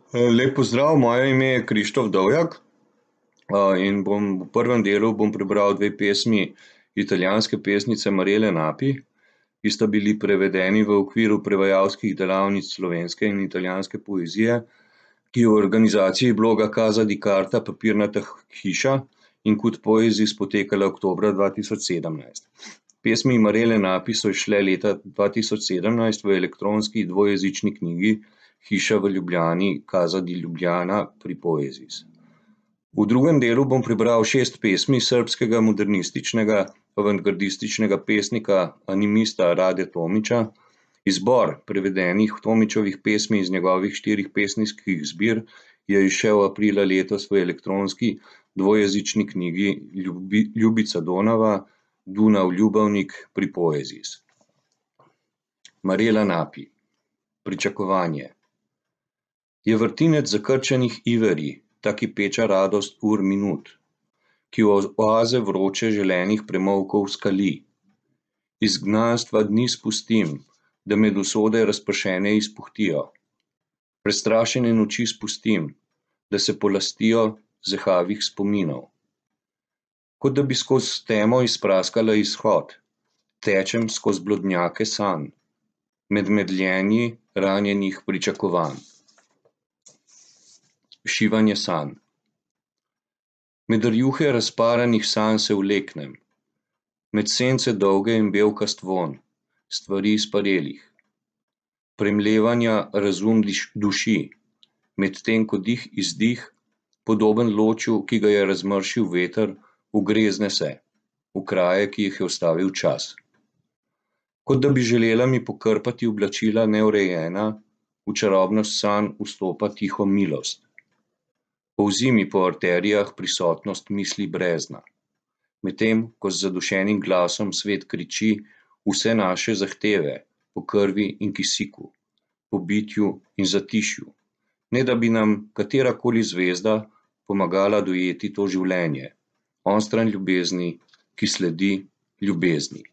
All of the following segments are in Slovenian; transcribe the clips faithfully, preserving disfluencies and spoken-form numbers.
Lep pozdrav, moje ime je Krištof Dovjak in bom v prvem delu bom prebral dve pesmi italijanske pesnice Marjele Napi, ki sta bili prevedeni v okviru prevajalskih delavnic slovenske in italijanske poezije, ki je v organizaciji bloga Casa di Carta Papirnata hiša in Kud Poezis potekala oktobra dva tisoč sedemnajst. Pesmi Marjele Napi so izšle leta dva tisoč sedemnajst v elektronski dvojezični knjigi Hiša v Ljubljani, Casa di Ljubljana pri Poezis. V drugem delu bom prebral šest pesmi srbskega modernističnega avantgardističnega pesnika, animista Rade Tomića. Izbor prevedenih Tomićevih pesmi iz njegovih štirih pesniških zbir je izšel aprila letos v elektronski dvojezični knjigi Ljubica Donava, Dunav ljubavnik pri Poezis. Marjela Napi. Pričakovanje. Je vrtinec zakrčenih iverij, ta kipeča radost ur minut, ki v oaze vroče želenih premolkov skali. Izgnanstva dni spustim, da med usode razpršene izpuhtijo. Prestrašene noči spustim, da se polastijo zehavih spominov. Kot da bi skozi temo izpraskala izhod, tečem skozi blodnjake sanj, med medljenji ranjenih pričakovanj. Šivanje sanj. Med rjuhe razparanih sanj se vleknem, med sence dolge in belkast vonj, stvari izparelih. Premlevanja razum duši, medtem ko dih izdih, podoben loču, ki ga je razmršil veter, ugrezne se v kraje, ki jih je ustavil čas. Kot da bi želela mi pokrpati oblačila neurejena, v čarobnost sanj vstopa tiho milost. Polzi mi po arterijah prisotnost misli brezna, medtem ko z zadušenim glasom svet kriči vse naše zahteve po krvi in kisiku, po bitju in zatišju, ne da bi nam katerakoli zvezda pomagala dojeti to življenje, onstran ljubezni, ki sledi ljubezni.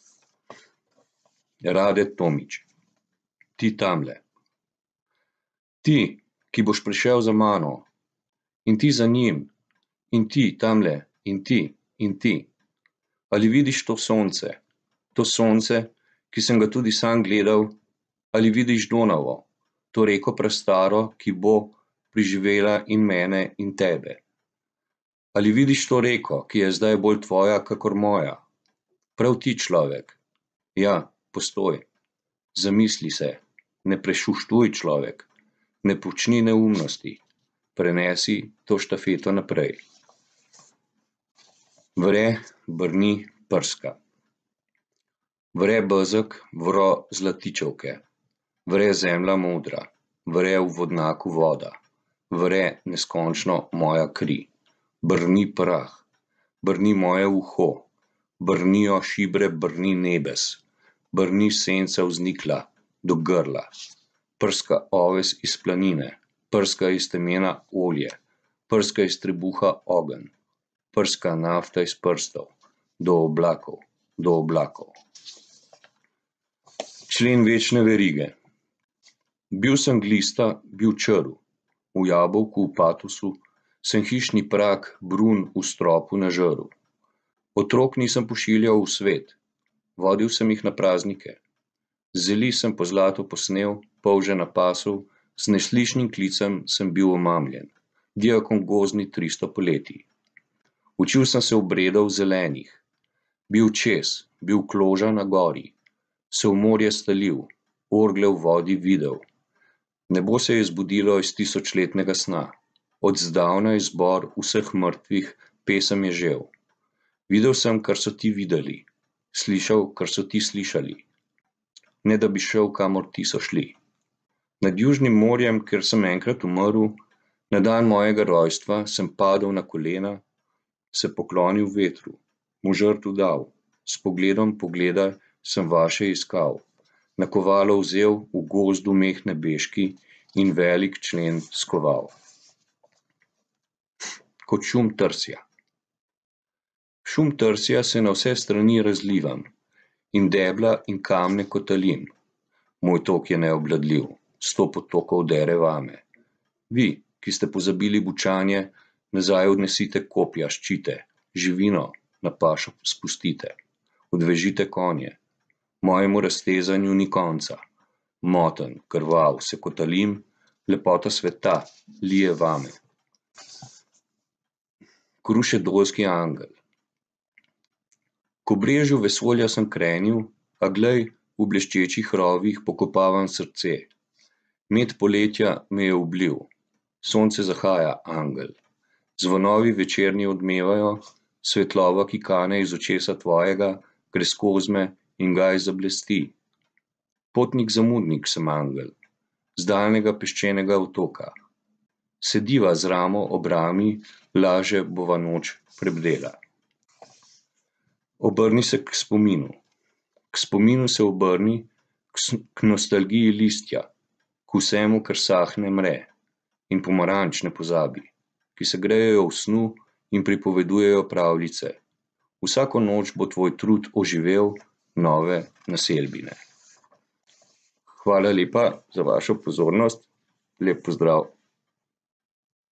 Rade Tomić. Ti tamle. Ti, ki boš prišel za mano, in ti za njim, in ti tamle, in ti, in ti. Ali vidiš to sonce, to sonce, ki sem ga tudi sam gledal, ali vidiš Donavo, to reko prastaro, ki bo preživela in mene in tebe. Ali vidiš to reko, ki je zdaj bolj tvoja kakor moja? Prav ti, človek. Ja, postoj. Zamisli se, ne prešuštuj, človek, ne počni neumnosti. Prenesi to štafeto naprej. Vre, brni, prska. Vre bezeg, vro zlatičevke. Vre zemlja modra, vre v vodnaku voda. Vre neskončno moja kri. Brni prah, brni moje uho. Brnijo šibre, brni nebes. Brni senca vznikla do grla. Prska oves iz planine. Prska iz temena olje, prska iz trebuha ogenj, prska nafta iz prstov, do oblakov, do oblakov. Člen večne verige. Bil sem glista, bil črv, v jabolku, v patosu, sem hišni prak, brun v stropu na žrv. Otrok nisem pošiljal v svet, vodil sem jih na praznike. Zeli sem po zlatu posnel, polže na pasu, s neslišnim klicem sem bil omamljen, diakon gozdni tristo poletij. Učil sem se obredov zelenih, bil čez, bil kloža na gori, se v morje stalil, orgle v vodi videl. Nebo se je zbudilo iz tisočletnega sna, od zdavnaj zbor vseh mrtvih pesem je žel. Videl sem, kar so ti videli, slišal, kar so ti slišali, ne da bi šel, kamor ti so šli. Nad Južnim morjem, kjer sem enkrat umrl, na dan mojega rojstva sem padel na kolena, se poklonil vetru, mu žrtev dal, s pogledom pogleda sem vaše iskal, nakovalo vzel v gozdu meh nebeški in velik člen skoval. Kot šum trsja. Šum trsja se na vse strani razlivam in debla in kamne kotalim. Moj tok je neobvladljiv. Sto potokov dere vame. Vi, ki ste pozabili bučanje, nazaj odnesite kopja, ščite, živino na pašo spustite, odvežite konje. Mojemu raztezanju ni konca. Moten, krvav, se kotalim, lepota sveta lije vame. Krušedolski angel. K obrežju vesolja sem krenil, a glej, v bleščečih rovih pokopavam srce. Med poletja me je oblil, sonce zahaja, angel. Zvonovi večerni odmevajo, svetloba, ki kane iz očesa tvojega, gre skozi me in gaj zablesti. Potnik zamudnik sem, angel, z daljnega peščenega otoka. Sediva z ramo ob rami, laže bova noč prebdela. Obrni se k spominu. K spominu se obrni, k nostalgiji listja, k vsemu, kar sahne, mre, in pomaranč ne pozabi, ki se grejejo v snu in pripovedujejo pravljice. Vsako noč bo tvoj trud oživel nove naselbine. Hvala lepa za vašo pozornost. Lep pozdrav.